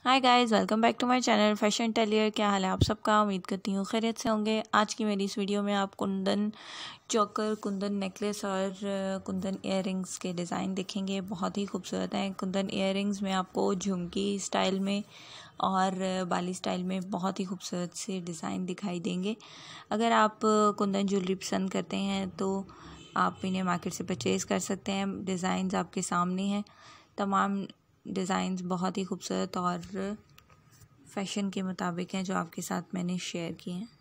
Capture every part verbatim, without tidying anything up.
Hi guys, welcome back to my channel fashion tailor. क्या हाल है आप सबका? उम्मीद करती हूँ खैरियत से होंगे। आज की मेरी इस वीडियो में आप कुंदन चोकर, कुंदन नेकलेस और कुंदन इयररिंग्स के डिज़ाइन देखेंगे। बहुत ही खूबसूरत हैं। कुंदन इयररिंग्स में आपको झुमकी स्टाइल में और बाली स्टाइल में बहुत ही खूबसूरत से डिज़ाइन दिखाई देंगे। अगर आप कुंदन ज्वेलरी पसंद करते हैं तो आप इन्हें मार्केट से परचेज़ कर सकते हैं। डिज़ाइंस आपके सामने हैं। तमाम डिज़ाइंस बहुत ही खूबसूरत और फैशन के मुताबिक हैं जो आपके साथ मैंने शेयर किए हैं।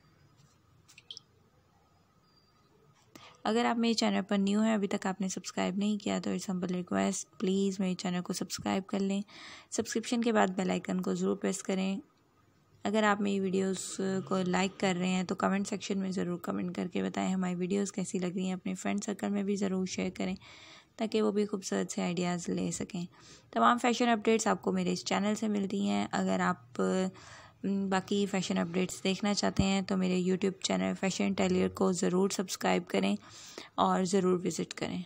अगर आप मेरे चैनल पर न्यू हैं, अभी तक आपने सब्सक्राइब नहीं किया तो इट्स हम्बल रिक्वेस्ट, प्लीज़ मेरे चैनल को सब्सक्राइब कर लें। सब्सक्रिप्शन के बाद बेल आइकन को ज़रूर प्रेस करें। अगर आप मेरी वीडियोस को लाइक कर रहे हैं तो कमेंट सेक्शन में ज़रूर कमेंट करके बताएं हमारी वीडियोस कैसी लग रही हैं। अपने फ्रेंड सर्कल में भी ज़रूर शेयर करें ताकि वो भी खूबसूरत से आइडियाज़ ले सकें। तमाम फ़ैशन अपडेट्स आपको मेरे इस चैनल से मिलती हैं। अगर आप बाकी फ़ैशन अपडेट्स देखना चाहते हैं तो मेरे यूट्यूब चैनल फैशन टेलियर को ज़रूर सब्सक्राइब करें और ज़रूर विज़िट करें।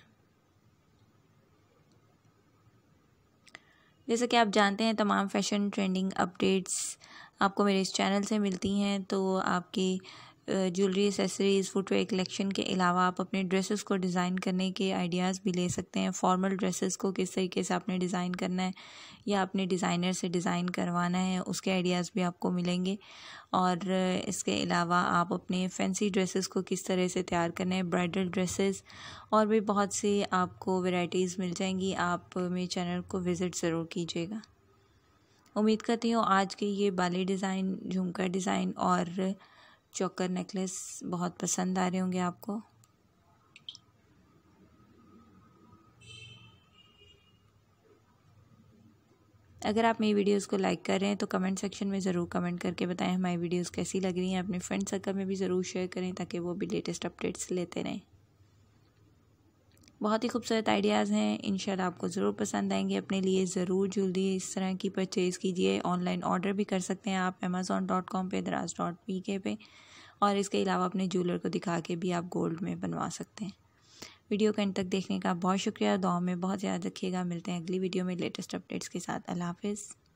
जैसे कि आप जानते हैं, तमाम फ़ैशन ट्रेंडिंग अपडेट्स आपको मेरे इस चैनल से मिलती हैं। तो आपकी ज्वेलरी, एसेसरीज़, फुटवेयर कलेक्शन के अलावा आप अपने ड्रेसेस को डिज़ाइन करने के आइडियाज़ भी ले सकते हैं। फॉर्मल ड्रेसेस को किस तरीके से आपने डिज़ाइन करना है या अपने डिज़ाइनर से डिज़ाइन करवाना है, उसके आइडियाज़ भी आपको मिलेंगे। और इसके अलावा आप अपने फैंसी ड्रेसेस को किस तरह से तैयार करना है, ब्राइडल ड्रेसेस और भी बहुत सी आपको वैरायटीज़ मिल जाएंगी। आप मेरे चैनल को विज़िट ज़रूर कीजिएगा। उम्मीद करती हूँ आज के ये बाली डिज़ाइन, झुमका डिज़ाइन और चोकर नेकलेस बहुत पसंद आ रहे होंगे आपको। अगर आप मेरी वीडियोस को लाइक कर रहे हैं तो कमेंट सेक्शन में ज़रूर कमेंट करके बताएं हमारी वीडियोस कैसी लग रही हैं। अपने फ्रेंड सर्कल में भी ज़रूर शेयर करें ताकि वो भी लेटेस्ट अपडेट्स लेते रहें। बहुत ही खूबसूरत आइडियाज़ हैं, इंशाल्लाह आपको ज़रूर पसंद आएंगे। अपने लिए ज़रूर ज्वेलरी इस तरह की परचेज़ कीजिए। ऑनलाइन ऑर्डर भी कर सकते हैं आप अमेज़ॉन डॉट कॉम पे, दराज डॉट पी के पे। और इसके अलावा अपने ज्वेलर को दिखा के भी आप गोल्ड में बनवा सकते हैं। वीडियो को अंत तक देखने का बहुत शुक्रिया। दुआ में बहुत याद रखिएगा। मिलते हैं अगली वीडियो में लेटेस्ट अपडेट्स के साथ। अल्लाह हाफिज़।